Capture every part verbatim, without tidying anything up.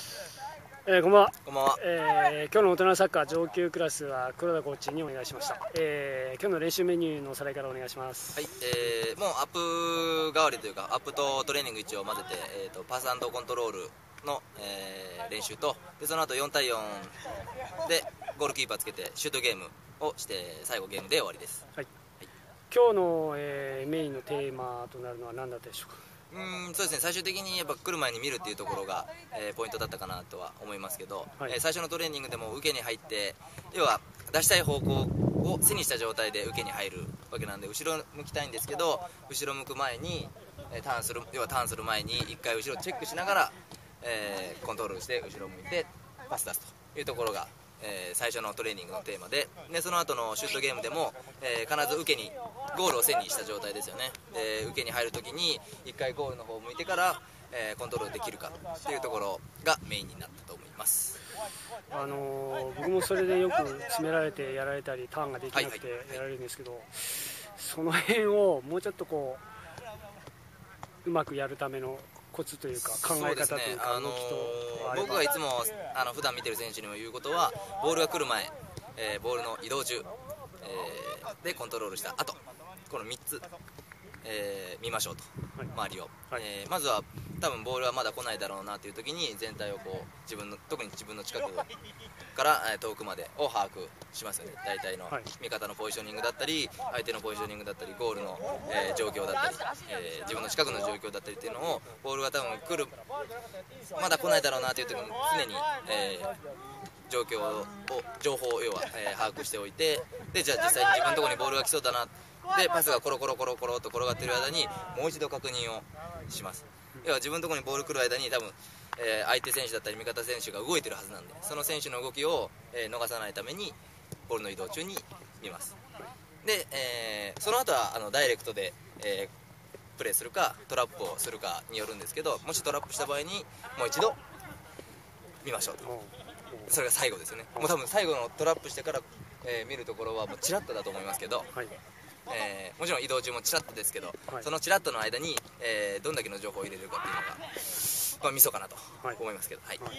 えー、こんばんは。 こんばんは。 えー、今日の大人サッカー上級クラスは黒田コーチにお願いしました。えー、今日の練習メニューのおさらいからお願いします。 はい、えー、もうアップ代わりというか、アップとトレーニング一応混ぜて、えー、とパス&コントロールの、えー、練習と、でその後よんたいよんでゴールキーパーつけてシュートゲームをして、最後ゲームで終わりです。 はい、はい、今日の、えー、メインのテーマとなるのは何だったでしょうか。 うーんそうですね、最終的にやっぱ来る前に見るっていうところが、えー、ポイントだったかなとは思いますけど、はい、えー、最初のトレーニングでも受けに入って、要は出したい方向を背にした状態で受けに入るわけなんで、後ろ向きたいんですけど、後ろ向く前に、えー、ターンする要はターンする前にいっかい後ろチェックしながら、えー、コントロールして後ろ向いてパス出すというところが、えー、最初のトレーニングのテーマで、でその後のシュートゲームでも、えー、必ず受けにゴールを背にした状態ですよね。で受けに入るときにいっかいゴールの方を向いてから、えー、コントロールできるかっていうところがメインになったと思います。 あのー、僕もそれでよく詰められてやられたりターンができなくてやられるんですけど、はいはいはい、その辺をもうちょっとこううまくやるためのコツというか考え方というか、 あのー、僕がいつもあの普段見てる選手にも言うことは、ボールが来る前、えー、ボールの移動中、えー、でコントロールした後、このみっつ、えー、見ましょうと、はい、周りを、はい、えー、まずは多分ボールはまだ来ないだろうなという時に全体をこう自分の特に自分の近くから遠くまでを把握しますよね。大体の味方のポジショニングだったり相手のポジショニングだったりゴールの、えー、状況だったり、えー、自分の近くの状況だったりっていうのを、ボールが多分来るまだ来ないだろうなという時に常に、えー、状況を情報を要は、えー、把握しておいて、でじゃあ実際に自分のところにボールが来そうだな、でパスがコロコロコロコロと転がっている間にもう一度確認をします。要は自分のところにボール来る間に多分、えー、相手選手だったり味方選手が動いてるはずなんで、その選手の動きを、えー、逃さないためにボールの移動中に見ます。で、えー、その後はあのダイレクトで、えー、プレーするかトラップをするかによるんですけど、もしトラップした場合にもう一度見ましょうと、それが最後ですよね。もう多分最後のトラップしてから、えー、見るところはもうチラッとだと思いますけど、はい、えー、もちろん移動中もチラッとですけど、はい、そのチラッとの間に、えー、どんだけの情報を入れるかっていうのが、まあ、ミソかなと思いますけど、はいはい、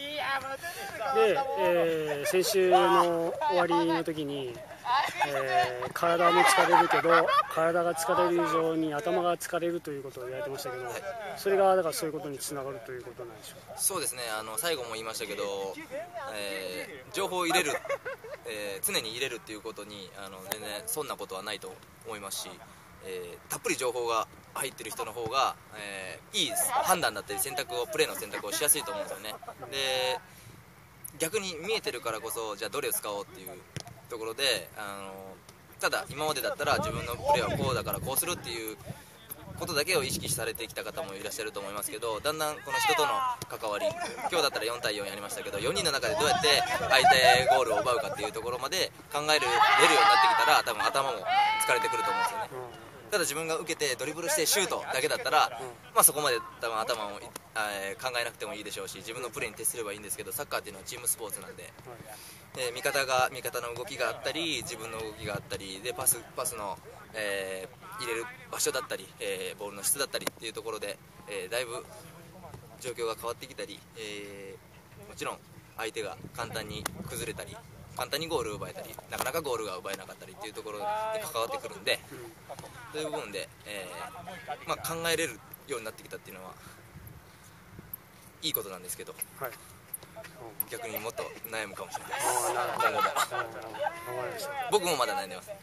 で、えー、先週の終わりの時に、えー、体も疲れるけど体が疲れる以上に頭が疲れるということを言われてましたけど、はい、それがだからそういうことにつながるということなんでしょうか。 そうですね、あの最後も言いましたけど、えー、情報を入れる、えー、常に入れるっていうことにあの全然そんなことはないと思いますし、えー、たっぷり情報が入ってる人の方が、えー、いい判断だったり選択をプレーの選択をしやすいと思うんですよね。で逆に見えてるからこそ、じゃあどれを使おうっていうところで、あのただ今までだったら自分のプレーはこうだからこうするっていうことだけを意識されてきた方もいらっしゃると思いますけど、だんだんこの人との関わり、今日だったらよんたいよんやりましたけど、よにんの中でどうやって相手ゴールを奪うかっていうところまで考えるれるようになってきたら、多分頭も疲れてくると思うんですよね。ただ自分が受けてドリブルしてシュートだけだったら、まあ、そこまで多分頭を、えー、考えなくてもいいでしょうし、自分のプレーに徹すればいいんですけど、サッカーっていうのはチームスポーツなんで、えー、味方が味方の動きがあったり自分の動きがあったりで、パス、パスの、えー、入れる場所だったり、えー、ボールの質だったりっていうところで、えー、だいぶ状況が変わってきたり、えー、もちろん相手が簡単に崩れたり簡単にゴールを奪えたりなかなかゴールが奪えなかったりっていうところに関わってくるんで、そういう部分で、えーまあ、考えれるようになってきたっていうのはいいことなんですけど、はい、逆にもっと悩むかもしれないです。なるほど。僕もまだ悩んでます。はい、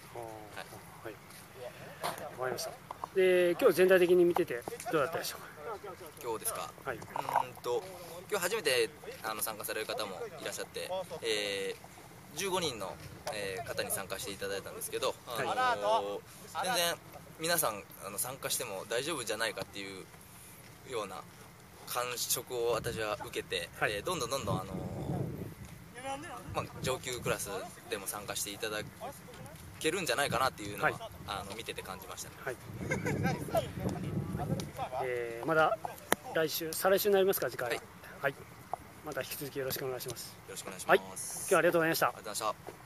わかりました。で、今日全体的に見ててどうだったでしょうか。 今日ですか。 はい、 うんと今日初めてあの参加される方もいらっしゃって、えー、じゅうごにんの、えー、方に参加していただいたんですけど、あのーはい、全然皆さんあの参加しても大丈夫じゃないかっていうような感触を私は受けて、はい、えー、どんどんどんどん、あのーまあ、上級クラスでも参加していただけるんじゃないかなっていうのは、はい、あの見てて感じましたね。はい、 えー、まだ来週再来週になりますか、次回は。はい、 はい、 また引き続きよろしくお願いします。 よろしくお願いします。はい、 今日はありがとうございました。 ありがとうございました。